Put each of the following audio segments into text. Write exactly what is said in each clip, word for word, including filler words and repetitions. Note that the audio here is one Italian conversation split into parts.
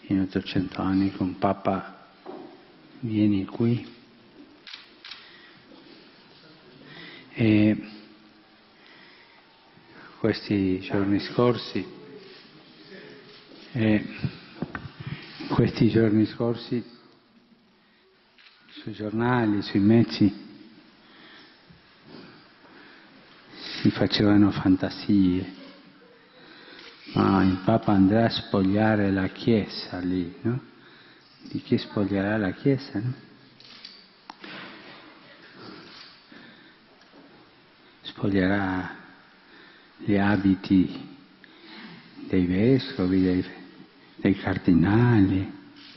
in ottocento anni con Papa, vieni qui. E questi giorni scorsi, e questi giorni scorsi sui giornali, sui mezzi, si facevano fantasie. Ma il Papa andrà a spogliare la Chiesa lì, no? Di chi spoglierà la Chiesa, no? Spoglierà gli abiti dei vescovi, dei, dei cardinali,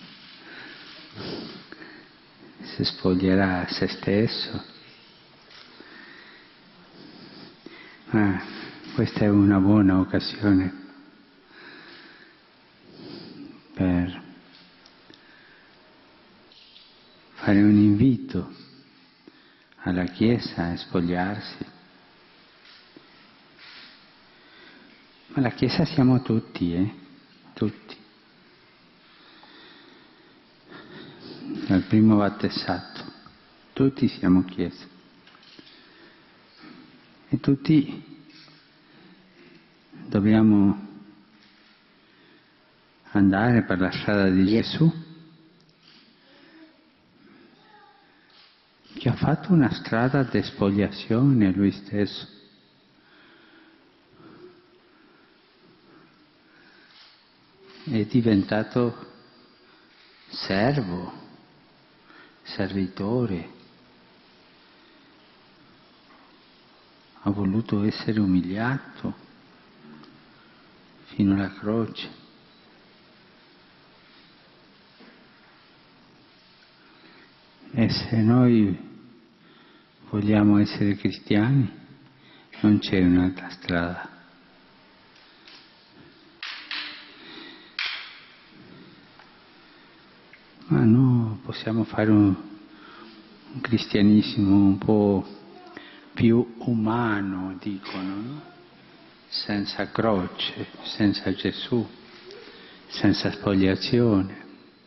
si spoglierà se stesso. Ah, questa è una buona occasione per fare un invito alla Chiesa a spogliarsi. Ma la Chiesa siamo tutti, eh? Tutti. Dal primo battezzato, tutti siamo Chiesa. E tutti dobbiamo andare per la strada di Gesù, che ha fatto una strada di espoliazione lui stesso. È diventato servo, servitore, ha voluto essere umiliato fino alla croce. E se noi vogliamo essere cristiani, non c'è un'altra strada. Ma no, possiamo fare un, un cristianesimo un po' più umano, dicono, no? Senza croce, senza Gesù, senza spogliazione.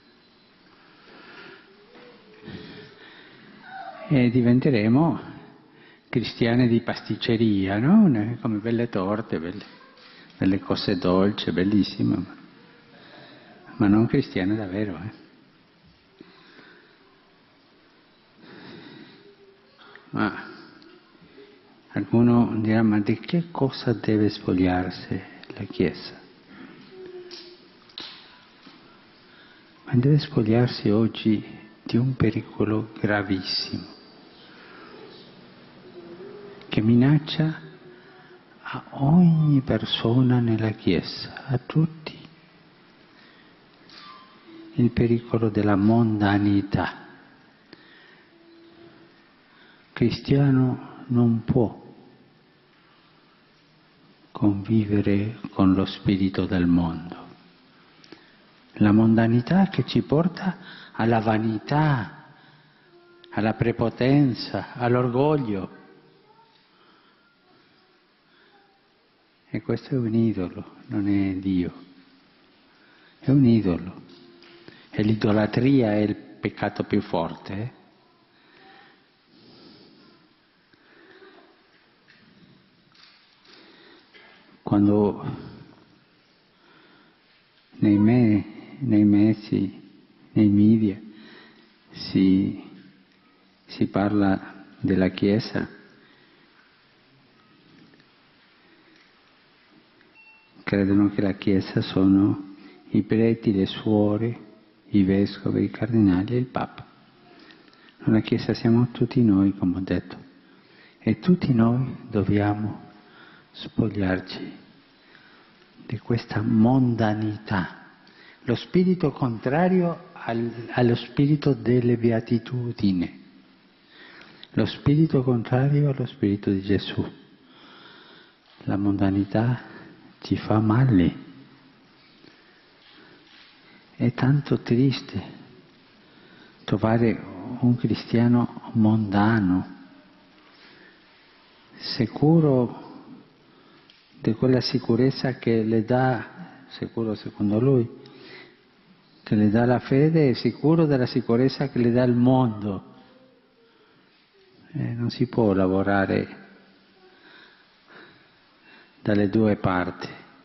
E diventeremo cristiani di pasticceria, no? Come belle torte, belle, belle cose dolci, bellissime, ma, ma non cristiani davvero, eh? Ma qualcuno dirà, ma di che cosa deve spogliarsi la Chiesa? Ma deve spogliarsi oggi di un pericolo gravissimo che minaccia a ogni persona nella Chiesa, a tutti, il pericolo della mondanità. Il cristiano non può convivere con lo spirito del mondo. La mondanità che ci porta alla vanità, alla prepotenza, all'orgoglio. E questo è un idolo, non è Dio. È un idolo. E l'idolatria è il peccato più forte. Eh? Quando nei, me, nei mezzi, nei media si, si parla della Chiesa, credono che la Chiesa sono i preti, le suore, i vescovi, i cardinali e il Papa. La Chiesa siamo tutti noi, come ho detto, e tutti noi dobbiamo spogliarci di questa mondanità, lo spirito contrario al, allo spirito delle beatitudini, lo spirito contrario allo spirito di Gesù. La mondanità ci fa male, è tanto triste trovare un cristiano mondano, sicuro di quella sicurezza che le dà, sicuro secondo lui, che le dà la fede è sicuro della sicurezza che le dà il mondo. Eh, non si può lavorare dalle due parti.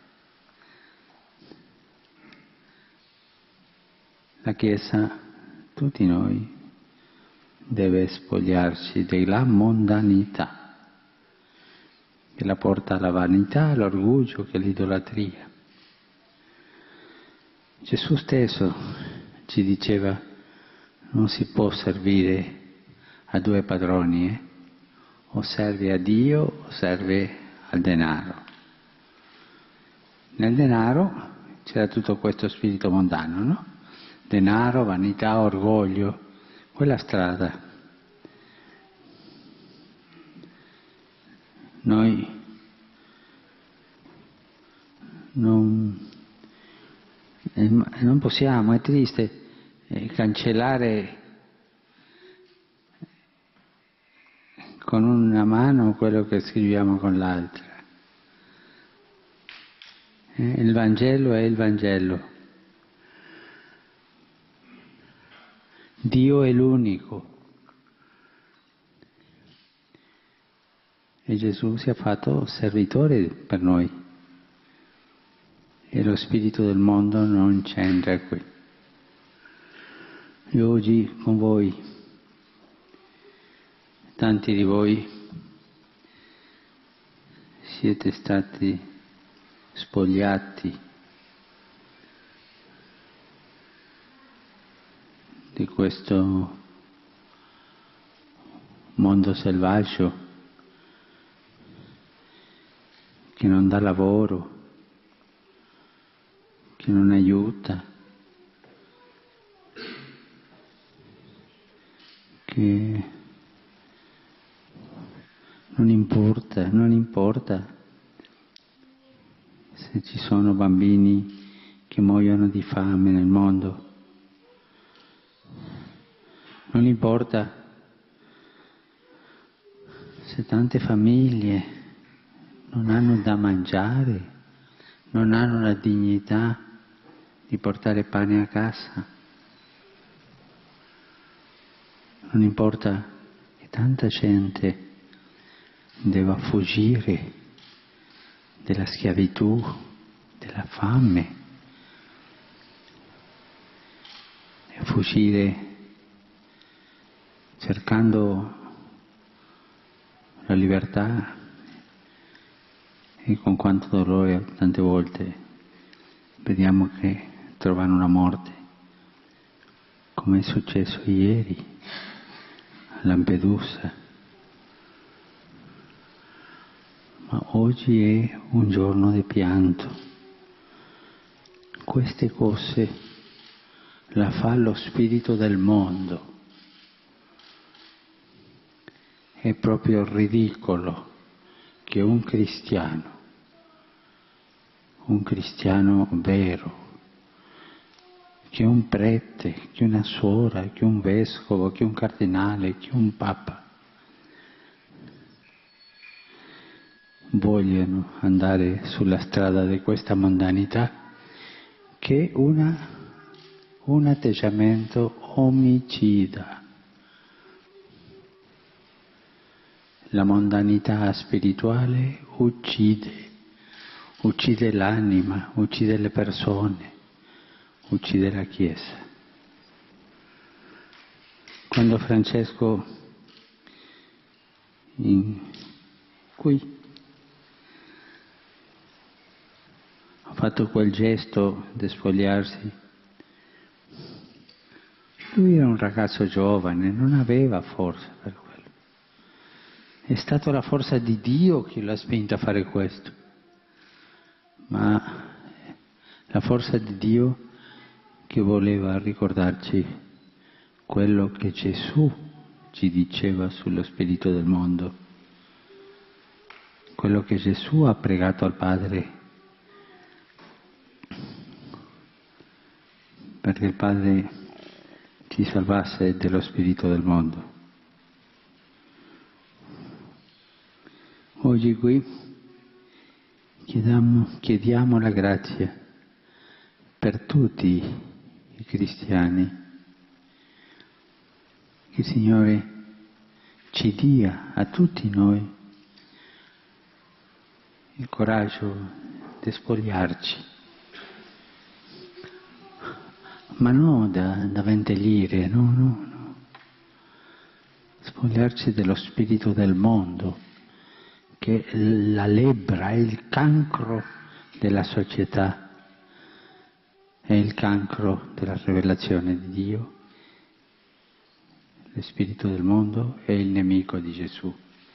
La Chiesa, tutti noi, deve spogliarsi della mondanità, che la porta alla vanità, all'orgoglio, che è l'idolatria. Gesù stesso ci diceva: non si può servire a due padroni, eh? O serve a Dio o serve al denaro. Nel denaro c'era tutto questo spirito mondano, no? Denaro, vanità, orgoglio, quella strada. Noi non, non possiamo, è triste, eh, cancellare con una mano quello che scriviamo con l'altra. Eh, il Vangelo è il Vangelo. Dio è l'unico. E Gesù si è fatto servitore per noi. E lo spirito del mondo non c'entra qui. Io oggi con voi, tanti di voi siete stati spogliati di questo mondo selvaggio che non dà lavoro, che non aiuta, che non importa, non importa se ci sono bambini che muoiono di fame nel mondo. Non importa se tante famiglie non hanno da mangiare, non hanno la dignità di portare pane a casa. Non importa che tanta gente debba fuggire della schiavitù, della fame, e fuggire cercando la libertà, e con quanto dolore tante volte vediamo che trovano una morte, come è successo ieri a Lampedusa. Ma oggi è un giorno di pianto. Queste cose la fa lo spirito del mondo. È proprio ridicolo che un cristiano, un cristiano vero, che un prete, che una suora, che un vescovo, che un cardinale, che un papa vogliono andare sulla strada di questa mondanità, che è una, un atteggiamento omicida. La mondanità spirituale uccide, uccide l'anima, uccide le persone, uccide la Chiesa. Quando Francesco in, qui ha fatto quel gesto di spogliarsi, lui era un ragazzo giovane, non aveva forza per quello. È stata la forza di Dio che l'ha spinto a fare questo, ma la forza di Dio che voleva ricordarci quello che Gesù ci diceva sullo spirito del mondo, quello che Gesù ha pregato al Padre, perché il Padre ci salvasse dello spirito del mondo. Oggi qui chiediamo, chiediamo la grazia per tutti i tutti i cristiani. Che il Signore ci dia a tutti noi il coraggio di spogliarci, ma non da, da ventellire, no, no, no. Spogliarci dello spirito del mondo, che è la lebbra, è il cancro della società, è il cancro della rivelazione di Dio. Lo spirito del mondo è il nemico di Gesù.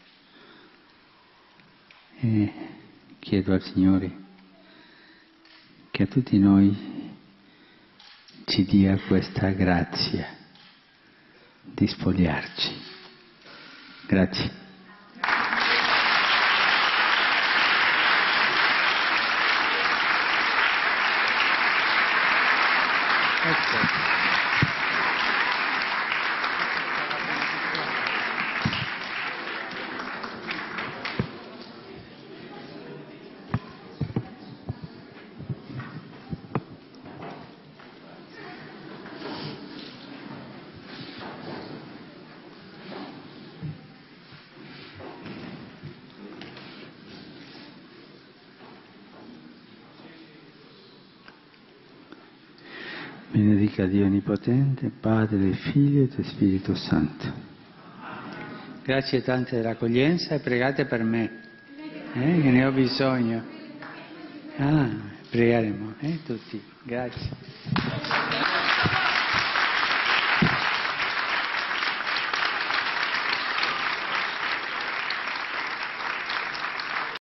E chiedo al Signore che a tutti noi ci dia questa grazia di spogliarci. Grazie. Ecco. Benedica Dio Onnipotente, Padre, Figlio e Spirito Santo. Grazie tante dell'accoglienza e pregate per me, eh, che ne ho bisogno. Ah, pregheremo, eh, tutti. Grazie.